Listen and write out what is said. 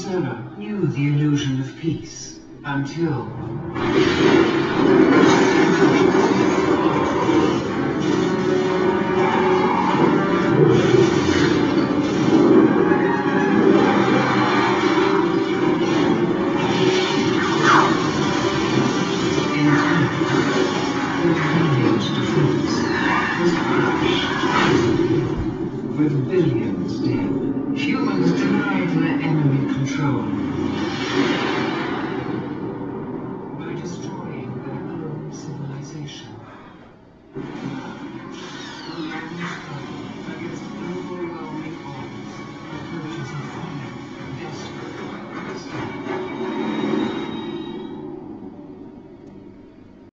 Terra knew the illusion of peace until... With billions dead, humans denied their enemy control.